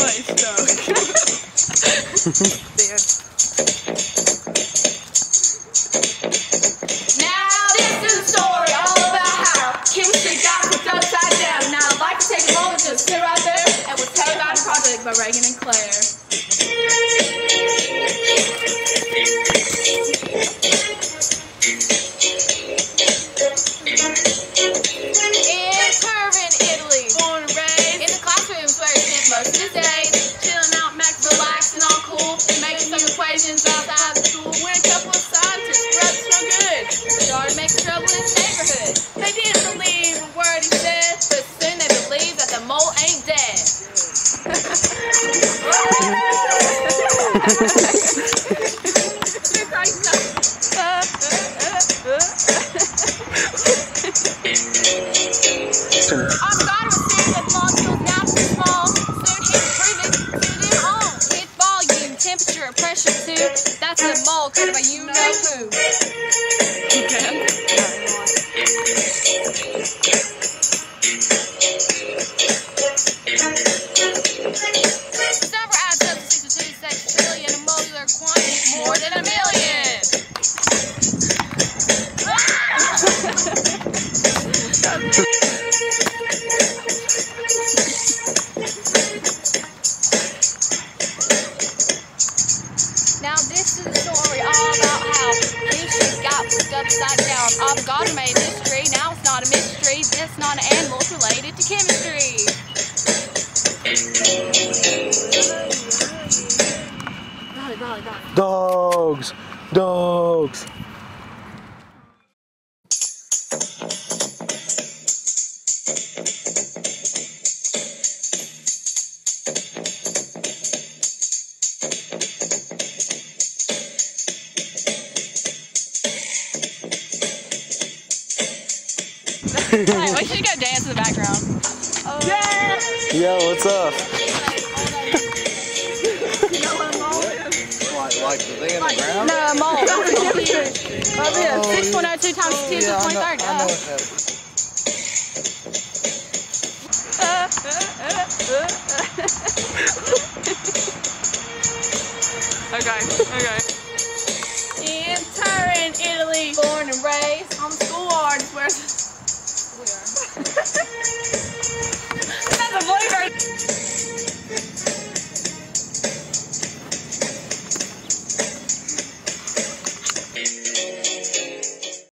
Nice dog. Now this is a story all about how chemistry got flipped upside down. Now I'd like to take a moment to sit right there and we'll tell you about a project by Regan and Claire. Outside of school when a couple of scientists rubbed so good started making trouble in his neighborhood. They didn't believe a word he said, but soon they believed that the mole ain't dead. Our God was saying that molecules now too small. Soon he would prove it to them all. Its volume, temperature, and pressure too. That's a mole created by you know who. Number adds up to 6 trillion, a molecular quantity more than a million. Now this is a story all about how chemistry got flipped upside down. God made mystery, now it's not a mystery. It's not an animal, it's related to chemistry. Dogs! Dogs! Alright, we should go dance in the background. Oh. Yeah! Yo, what's up? Like the thing in the ground? No, a mole. That's the temperature. Oh, yeah. 6.02 times 10 to the 23rd. I know Okay. In Turin, Italy, born and raised on the school